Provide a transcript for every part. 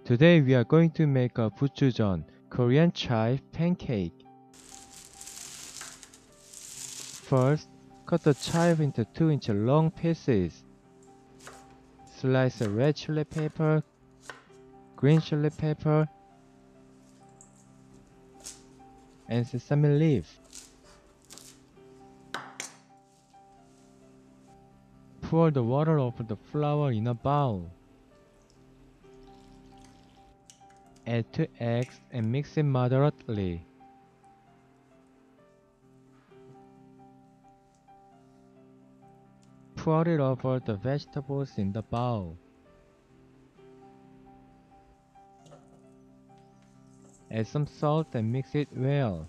Today we are going to make a gochujang, Korean chive pancake. First, cut the chive into 2-inch long pieces. Slice a red chili pepper, green chili pepper, and sesame leaf. Pour the water over the flour in a bowl. Add 2 eggs and mix it moderately. Pour it over the vegetables in the bowl. Add some salt and mix it well.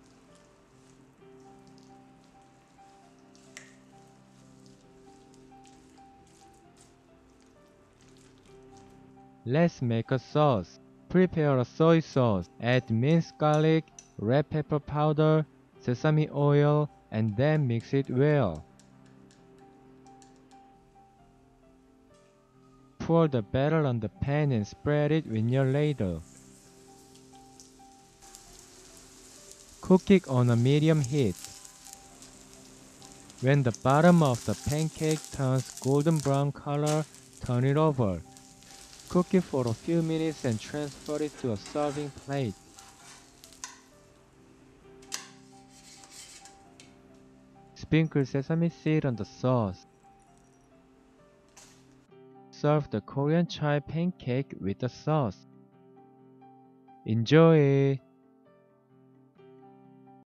Let's make a sauce. Prepare a soy sauce. Add minced garlic, red pepper powder, sesame oil, and then mix it well. Pour the batter on the pan and spread it with your ladle. Cook it on a medium heat. When the bottom of the pancake turns golden brown color, turn it over. Cook it for a few minutes and transfer it to a serving plate. Sprinkle sesame seed on the sauce. Serve the Korean chive pancake with the sauce. Enjoy it!